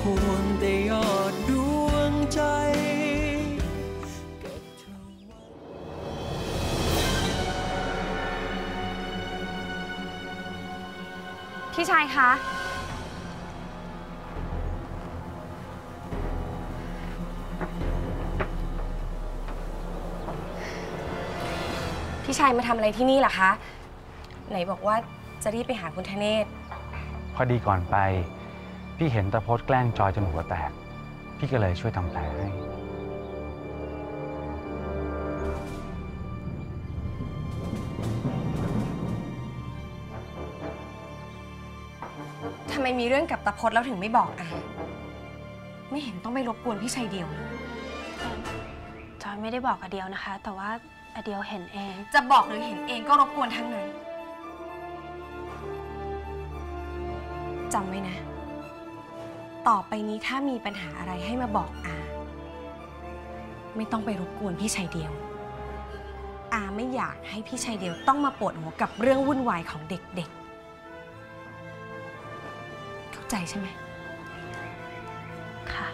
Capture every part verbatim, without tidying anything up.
ห่วงแต่ยอดดวงใจพี่ชายคะพี่ชายมาทำอะไรที่นี่ล่ะคะไหนบอกว่าจะรีบไปหาคุณธเนศพอดีก่อนไปพี่เห็นตาพจน์แกล้งจอยจนหัวแตกพี่ก็เลยช่วยทำแผลให้ทำไมมีเรื่องกับตาพจน์แล้วถึงไม่บอกอ่ะไม่เห็นต้องไปรบกวนพี่ชายเดียวเลยจอยไม่ได้บอกอเดียวนะคะแต่ว่าอเดียวเห็นเองจะบอกหรือเห็นเองก็รบกวนทั้งนั้นจำไว้นะต่อไปนี้ถ้ามีปัญหาอะไรให้มาบอกอาไม่ต้องไปรบกวนพี่ชายเดียวอาไม่อยากให้พี่ชายเดียวต้องมาปวดหัวกับเรื่องวุ่นวายของเด็กๆเข้าใจใช่ไหมค่ะ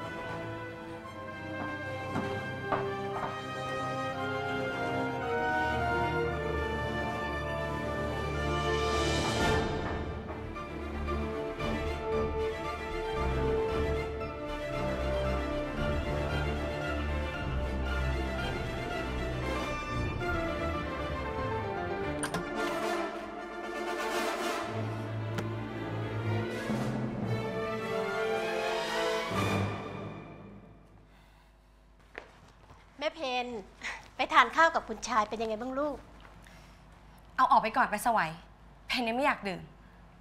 แม่เพนไปทานข้าวกับคุณชายเป็นยังไงบ้างลูกเอาออกไปก่อนไปสวัยเพนยังไม่อยากดื่ม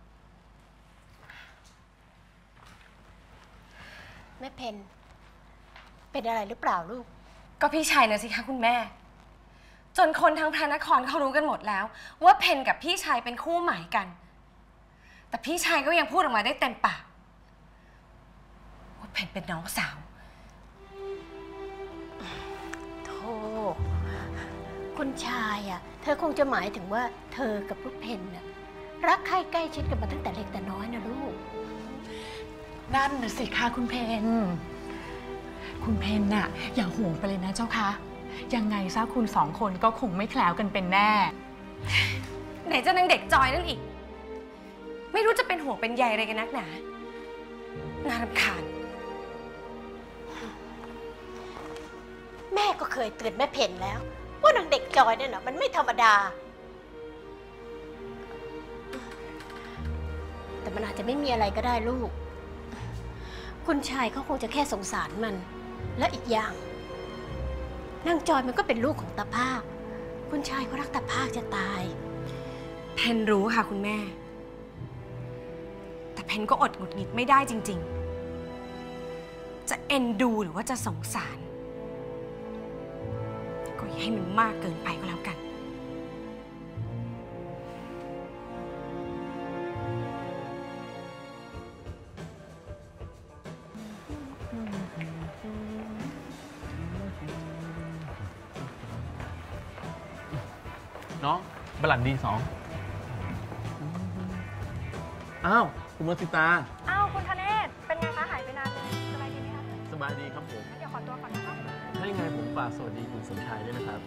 แม่เพนเป็นอะไรหรือเปล่าลูกก็พี่ชายนะสิคะคุณแม่จนคนทั้งพระนครเขารู้กันหมดแล้วว่าเพนกับพี่ชายเป็นคู่หมายกันแต่พี่ชายก็ยังพูดออกมาได้เต็มปากว่าเพนเป็นน้องสาวคุณชายอ่ะเธอคงจะหมายถึงว่าเธอกับลูกเพนน่ะรักใคร่ใกล้ชิดกันมาตั้งแต่เล็กแต่น้อยนะลูกนั่นน่ะสิคะคุณเพนคุณเพนน่ะอย่าห่วงไปเลยนะเจ้าคะยังไงซะคุณสองคนก็คงไม่แคล้วกันเป็นแน่ไหนจะนางเด็กจอยนั่นอีกไม่รู้จะเป็นห่วงเป็นใยอะไรกันนักหนาน่ารำคาญแม่ก็เคยเตือนแม่เพนแล้วว่านางเด็กจอยเนี่ยนะมันไม่ธรรมดาแต่มันอาจจะไม่มีอะไรก็ได้ลูกคุณชายเขาคงจะแค่สงสารมันและอีกอย่างนางจอยมันก็เป็นลูกของตาภาคคุณชายเขารักตาภาคจะตายเพนรู้ค่ะคุณแม่แต่เพนก็อดหงุดหงิดไม่ได้จริงๆจะเอ็นดูหรือว่าจะสงสารก็อย่าให้มันมากเกินไปก็แล้วกันน้องบลันดีสองอ้าวคุณมสิตาอ้าวคุณธเนศเป็นไงคะหายไปนานเลยสบายดีไหมคะสบายดีครับผมเดี๋ยวขอตัวก่อนนะคะถ้ายังไงผมฝากสวัสดีคุณสมชายด้วยนะครับ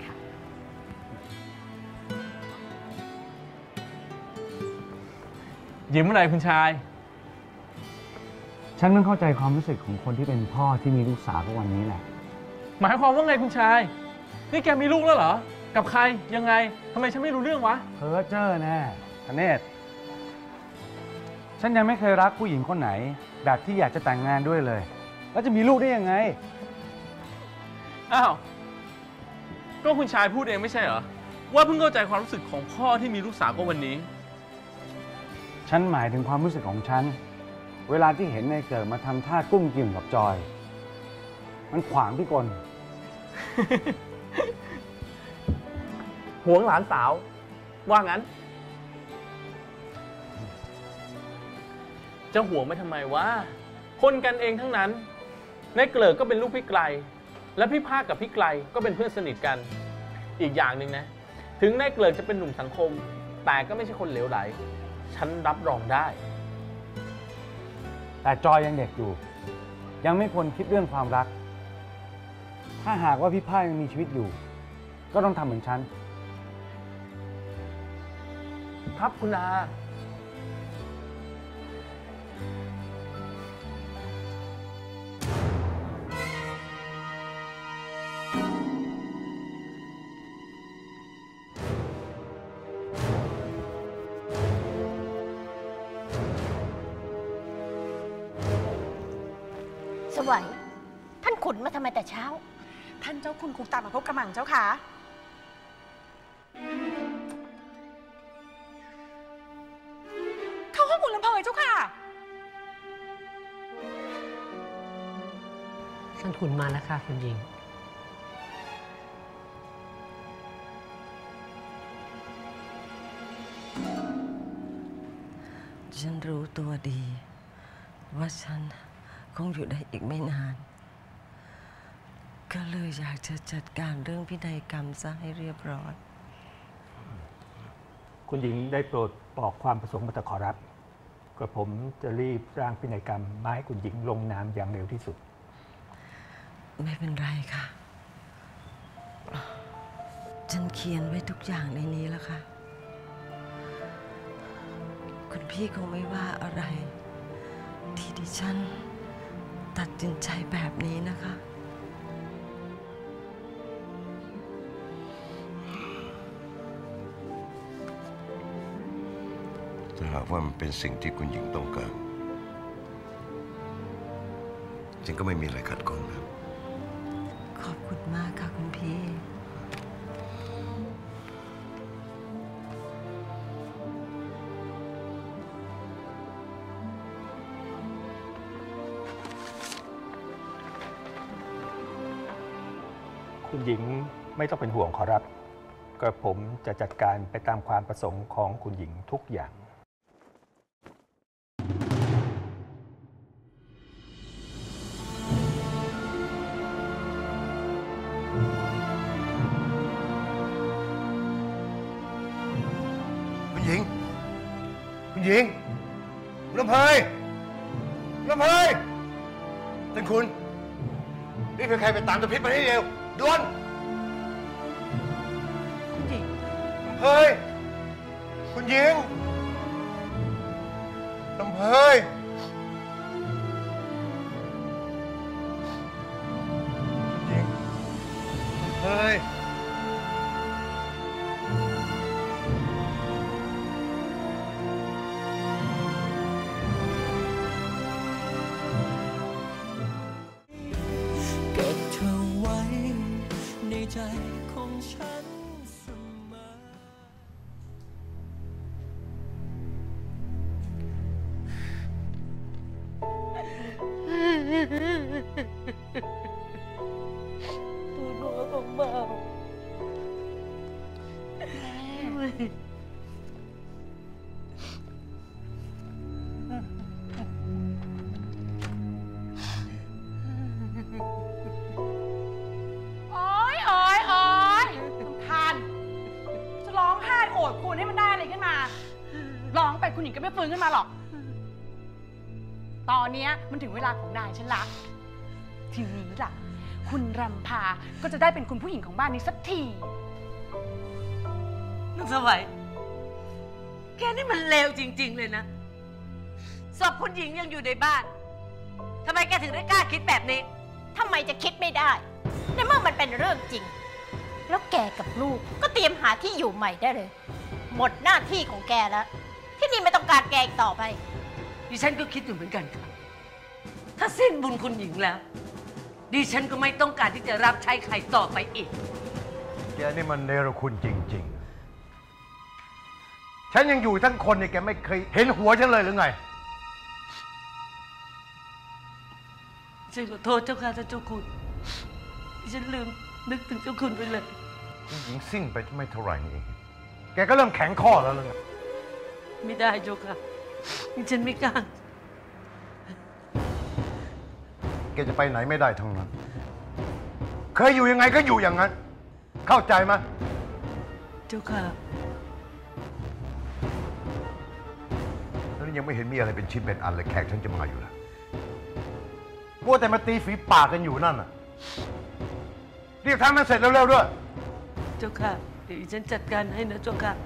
ยิ้มอะไรคุณชายฉันเพิ่งเข้าใจความรู้สึกของคนที่เป็นพ่อที่มีลูกสาวทุกวันนี้แหละหมายความว่าไงคุณชายนี่แกมีลูกแล้วเหรอกับใครยังไงทำไมฉันไม่รู้เรื่องวะเพ้อเจ้อแน่ธเนศฉันยังไม่เคยรักผู้หญิงคนไหนแบบที่อยากจะแต่งงานด้วยเลยแล้วจะมีลูกได้ยังไงอ้าวก็คุณชายพูดเองไม่ใช่เหรอว่าเพิ่งเข้าใจความรู้สึกของพ่อที่มีลูกสาวก็วันนี้ฉันหมายถึงความรู้สึกของฉันเวลาที่เห็นนายเกิดมาทำท่ากุ้มกิ่มกับจอยมันขวางพี่กลหวงหลานสาวว่างั้นจะหวงไม่ทำไมวะคนกันเองทั้งนั้นนายเกลิกก็เป็นลูกพี่ไกลและพี่ภาคกับพี่ไกลก็เป็นเพื่อนสนิทกันอีกอย่างหนึ่งนะถึงนายเกลิกจะเป็นหนุ่มสังคมแต่ก็ไม่ใช่คนเหลวไหลฉันรับรองได้แต่จอยยังเด็กอยู่ยังไม่ควรคิดเรื่องความรัก ถ้าหากว่าพี่พ่ายยังมีชีวิตอยู่ ก็ต้องทำเหมือนฉันครับคุณอาสวัยท่านขุนมาทำไมแต่เช้าท่านเจ้าคุณคงตามมาพบกระหม่อมเจ้าค่ะเข้าห้องคุณลำเพยเจ้าค่ะท่านขุนมาแล้วค่ะคุณหญิงฉันรู้ตัวดี ว่าฉันคงอยู่ได้อีกไม่นาน ก็เลยอยากจะจัดการเรื่องพินัยกรรมซะให้เรียบร้อยคุณหญิงได้โปรดบอกความประสงค์มาแต่ขอรับก็ผมจะรีบร่างพินัยกรรมมาให้คุณหญิงลงนามอย่างเร็วที่สุดไม่เป็นไรค่ะ ฉันเขียนไว้ทุกอย่างในนี้แล้วค่ะ คุณพี่คงไม่ว่าอะไร ที่ดิฉันตัดสินใจแบบนี้นะคะถ้าหากว่ามันเป็นสิ่งที่คุณหญิงต้องการฉันก็ไม่มีอะไรขัดข้องนะขอบคุณมากค่ะคุณพี่คุณหญิงไม่ต้องเป็นห่วงขอรับก็ผมจะจัดการไปตามความประสงค์ของคุณหญิงทุกอย่างคุณหญิงคุณหญิงคุณลำเพยคุณลำเพยท่านคุณรีบไปใครไปตามตะพิษมาให้เร็วด่วนคุณหญิงลำเพยคุณหญิงลำเพยคุณหญิงลำเพยเก็บเธอไว้ในใจของฉันเสมอตัวหนูของเบาโอ๊ยโอ๊ยโอ๊ยสำคัญจะร้องไห้โอดคุณให้มันได้อะไรขึ้นมา ร้องไปคุณหญิงก็ไม่ฟื้นขึ้นมาหรอก ตอนนี้มันถึงเวลาของนายฉันละทีนี้ล่ะ คุณรำพาก็จะได้เป็นคุณผู้หญิงของบ้านนี้สักทีนักสวัยแกนี่มันเลวจริงๆเลยนะศพคุณหญิงยังอยู่ในบ้านทำไมแกถึงได้กล้าคิดแบบนี้ทำไมจะคิดไม่ได้ในเมื่อมันเป็นเรื่องจริง แล้วแกกับลูกก็เตรียมหาที่อยู่ใหม่ได้เลย หมดหน้าที่ของแกแล้ว ที่นี่ไม่ต้องการแกอีกต่อไปดิฉันก็คิดอยู่เหมือนกันค่ะถ้าสิ้นบุญคุณหญิงแล้วดิฉันก็ไม่ต้องการที่จะรับใช้ใครต่อไปอีกแกนี่มันเนรคุณจริงๆฉันยังอยู่ทั้งคนเนี่ยแกไม่เคยเห็นหัวฉันเลยหรือไงฉันขอโทษเจ้าค่ะท่านเจ้าคุณดิฉันลืมนึกถึงเจ้าคุณไปเลยคุณหญิงสิ้นไปไม่เท่าไหร่นี่เองแกก็เริ่มแข็งข้อแล้วเลยไม่ได้เจ้าค่ะดิฉันไม่กล้าแกจะไปไหนไม่ได้ทั้งนั้น เคยอยู่ยังไงก็อยู่อย่างนั้น เข้าใจไหมเจ้าค่ะแล้วนี่ยังไม่เห็นมีอะไรเป็นชิ้นเป็นอันเลยแขกฉันจะมาอยู่แล้วมัวแต่มาตีฝีปากกันอยู่นั่นน่ะรีบทำมันเสร็จเร็วๆด้วยเจ้าค่ะเดี๋ยวฉันจัดการให้นะเจ้าค่ะ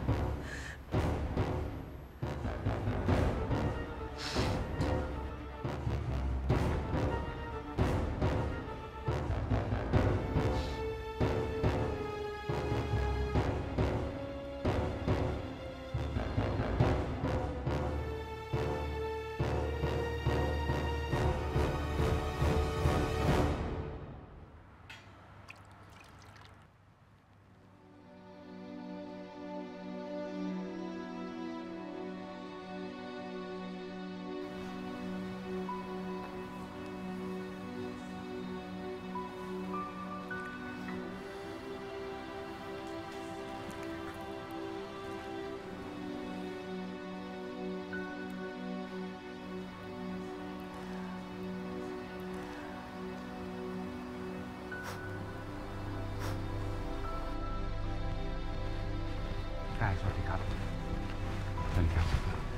ได้สวัสดีครับเชิญครับ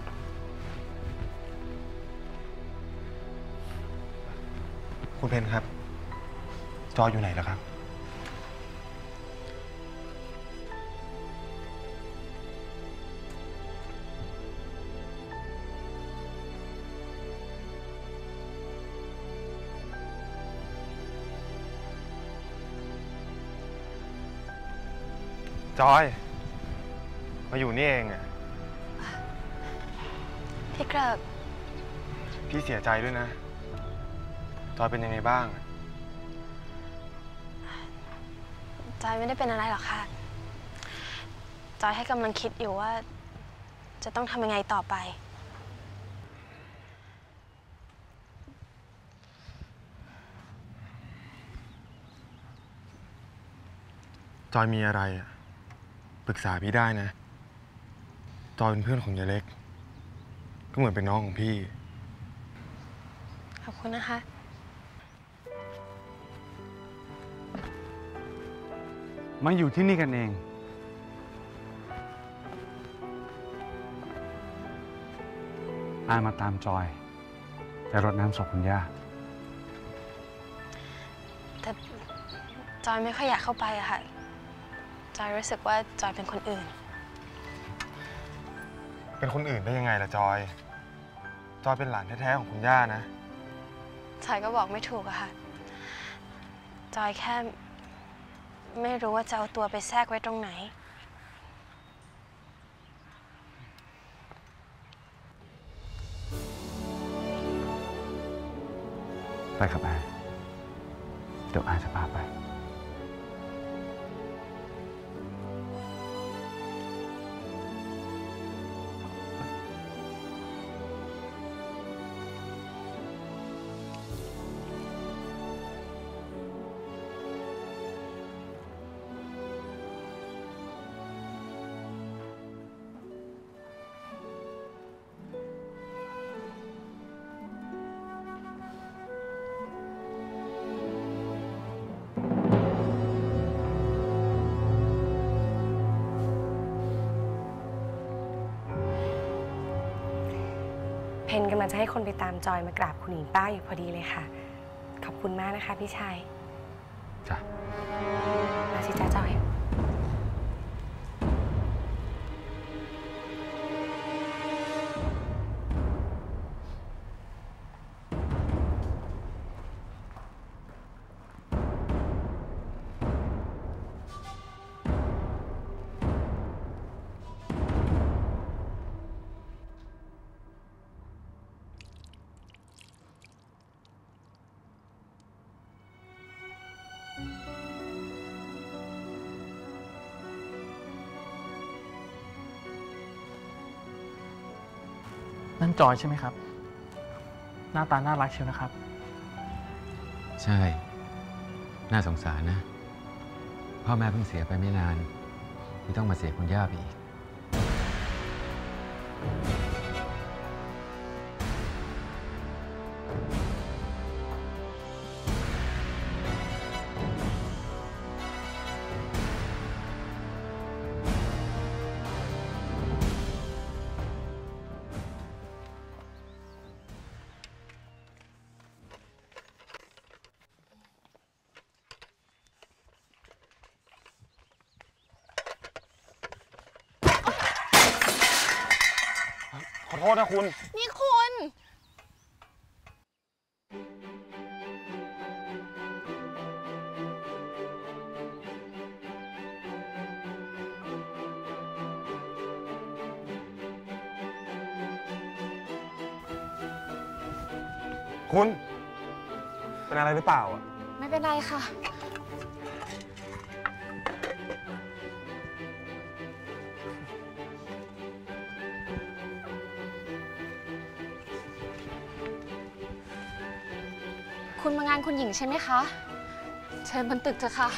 คุณเพนครับจอยอยู่ไหนแล้วครับจอยมาอยู่นี่เองอ่ะพี่เกริกพี่เสียใจด้วยนะจอยเป็นยังไงบ้างจอยไม่ได้เป็นอะไรหรอกค่ะจอยให้กำลังคิดอยู่ว่าจะต้องทำยังไงต่อไปจอยมีอะไรอ่ะปรึกษาพี่ได้นะจอยเป็นเพื่อนของยายเล็กก็เหมือนเป็นน้องของพี่ขอบคุณนะคะมาอยู่ที่นี่กันเองอามาตามจอยไปรดน้ำศพคุณย่าแต่จอยไม่ค่อยอยากเข้าไปอะค่ะจอยรู้สึกว่าจอยเป็นคนอื่นเป็นคนอื่นได้ยังไงล่ะจอยจอยเป็นหลานแท้ๆของคุณย่านะจอยก็บอกไม่ถูกอะค่ะจอยแค่ไม่รู้ว่าจะเอาตัวไปแทรกไว้ตรงไหนไปครับอาเดี๋ยวอาจะพาไปเพนกำลังจะให้คนไปตามจอยมากราบคุณหญิงป้าอยู่พอดีเลยค่ะขอบคุณมากนะคะพี่ชายจ้ะมาสิจ้าจอยนั่นจอยใช่ไหมครับหน้าตาน่ารักเชียวนะครับใช่น่าสงสารนะพ่อแม่เพิ่งเสียไปไม่นานที่ต้องมาเสียคุณย่าไปอีกษนะคุณนี่คุณคุณ เป็นอะไรหรือเปล่าอ่ะไม่เป็นไรค่ะ คุณมางานคุณหญิงใช่ไหมคะ เชิญบนตึกเถอะค่ะ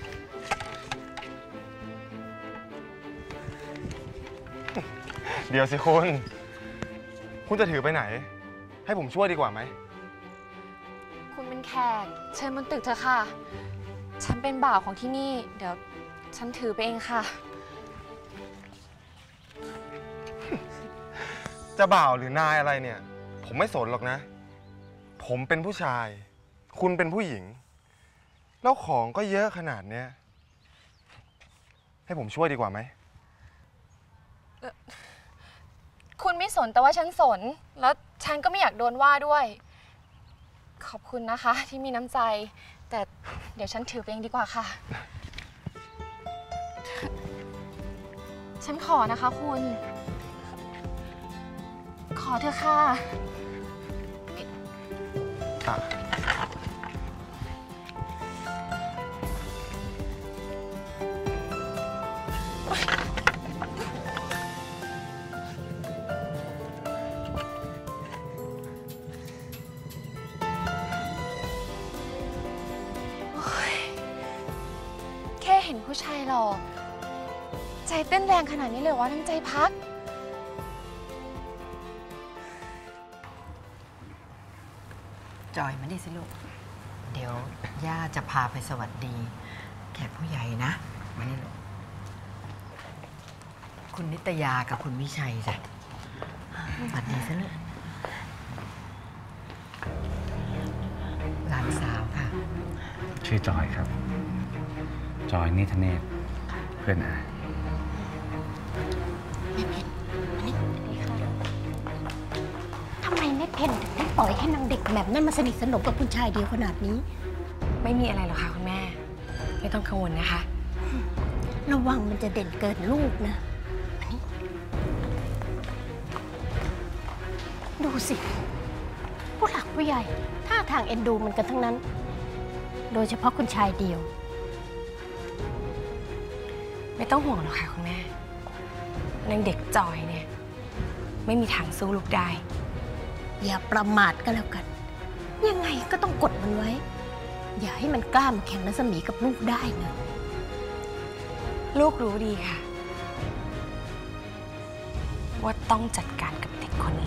เดี๋ยวสิคุณ คุณจะถือไปไหน ให้ผมช่วยดีกว่าไหมคุณเป็นแขก เชิญบนตึกเถอะค่ะ ฉันเป็นบ่าวของที่นี่ เดี๋ยวฉันถือไปเองค่ะจะบ่าวหรือนายอะไรเนี่ย ผมไม่สนหรอกนะ ผมเป็นผู้ชาย คุณเป็นผู้หญิง แล้วของก็เยอะขนาดเนี้ย ให้ผมช่วยดีกว่าไหมคุณไม่สนแต่ว่าฉันสน แล้วฉันก็ไม่อยากโดนว่าด้วย ขอบคุณนะคะที่มีน้ำใจ แต่เดี๋ยวฉันถือไปเองดีกว่าค่ะ ฉันขอนะคะคุณ ขอเถอะค่ะอ่ะแค่เห็นผู้ชายหล่อใจเต้นแรงขนาดนี้เลยว่าทั้งใจพักจอยมาดิสิลูก เดี๋ยวย่าจะพาไปสวัสดีแขกผู้ใหญ่นะ มานี่ลูก คุณนิตยากับคุณวิชัยจ้ะสวัสดีสิลูก หลานสาวค่ะชื่อจอยครับ จอยนิธเนศเพื่อนอาทำไมแม่เพนถึงได้ปล่อยให้นางเด็กแบบนั้นมาสนิทสนมกับคุณชายเดียวขนาดนี้ไม่มีอะไรหรอกค่ะคุณแม่ ไม่ต้องกังวลนะคะระวังมันจะเด่นเกินลูกนะดูสิ ผู้หลักผู้ใหญ่ท่าทางเอ็นดูมันกันทั้งนั้น โดยเฉพาะคุณชายเดียวไม่ต้องห่วงหรอกค่ะคุณแม่นางเด็กจอยเนี่ยไม่มีทางสู้ลูกได้อย่าประมาทก็แล้วกัน ยังไงก็ต้องกดมันไว้ อย่าให้มันกล้ามาแข่งรัศมีกับลูกได้นะลูกรู้ดีค่ะ ว่าต้องจัดการกับเด็กคน